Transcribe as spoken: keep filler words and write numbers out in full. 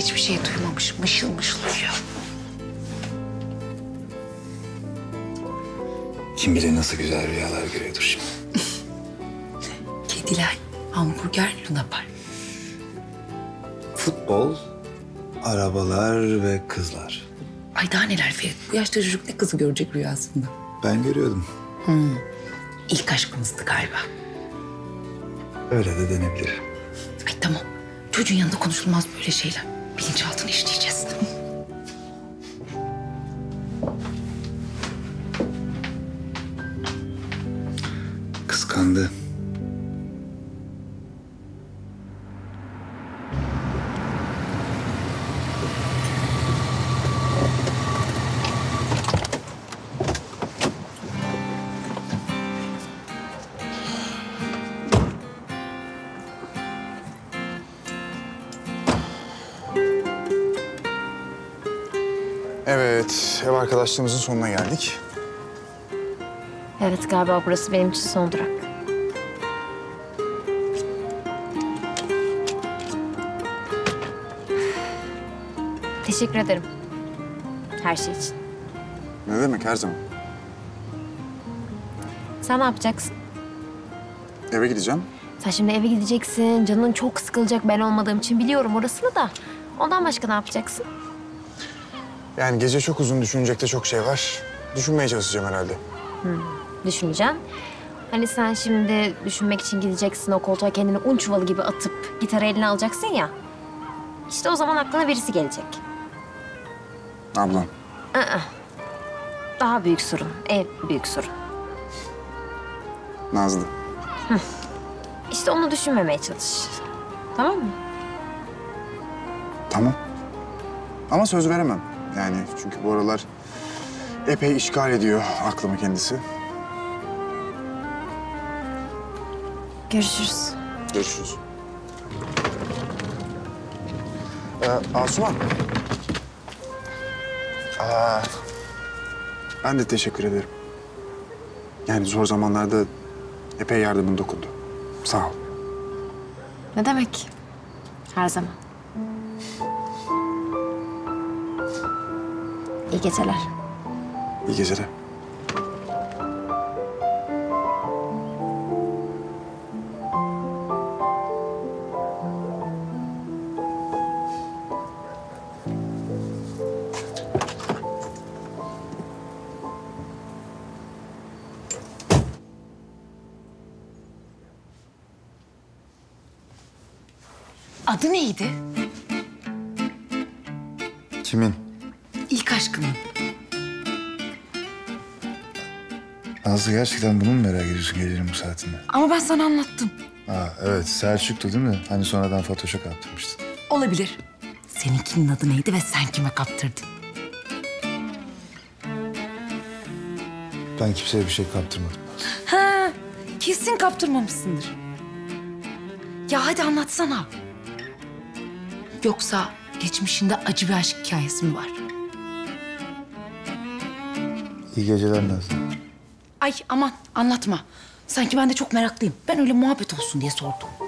hiçbir şey duymamış. Mışıl mışıl uyuyor. Kim bilir nasıl güzel rüyalar görüyordur şimdi. Kediler, hamburger, Luna Park. Futbol, arabalar ve kızlar. Ay daha neler Ferit. Bu yaşta çocuk ne kızı görecek rüyasında? Ben görüyordum. Hmm. İlk aşkımızdı galiba. Öyle de denebilir. Ay tamam. Çocuğun yanında konuşulmaz böyle şeyler. Bilinçaltını işleyeceğiz. Kıskandı. Evet, ev arkadaşlığımızın sonuna geldik. Evet, galiba burası benim için son durak. Teşekkür ederim. Her şey için. Ne demek, her zaman. Sen ne yapacaksın? Eve gideceğim. Sen şimdi eve gideceksin. Canın çok sıkılacak ben olmadığım için biliyorum orasını da. Ondan başka ne yapacaksın? Yani gece çok uzun, düşünecek de çok şey var. Düşünmeye çalışacağım herhalde. Hmm, düşüneceksin. Hani sen şimdi düşünmek için gideceksin, o koltuğa kendini un çuvalı gibi atıp gitarı eline alacaksın ya. İşte o zaman aklına birisi gelecek. Ablam. Aa, daha büyük sorun, en büyük sorun. Nazlı. İşte onu düşünmemeye çalış. Tamam mı? Tamam. Ama söz veremem. Yani çünkü bu aralar epey işgal ediyor aklımı kendisi. Görüşürüz. Görüşürüz. Ee, Asuman. Aa, ben de teşekkür ederim. Yani zor zamanlarda epey yardımın dokundu. Sağ ol. Ne demek? Her zaman. İyi geceler. İyi geceler. Adı neydi? Kimin? İlk aşkının. Nazlı gerçekten bunu mu merak ediyorsun gecenin bu saatinde? Ama ben sana anlattım. Aa evet, Selçuk'tu değil mi? Hani sonradan Fatoş'a kaptırmıştın. Olabilir. Seninkinin adı neydi ve sen kime kaptırdın? Ben kimseye bir şey kaptırmadım. Ha, kesin kaptırmamışsındır. Ya hadi anlatsana. Yoksa geçmişinde acı bir aşk hikayesi mi var? İyi geceler Nazlı. Ay aman anlatma. Sanki ben de çok meraklıyım. Ben öyle muhabbet olsun diye sordum.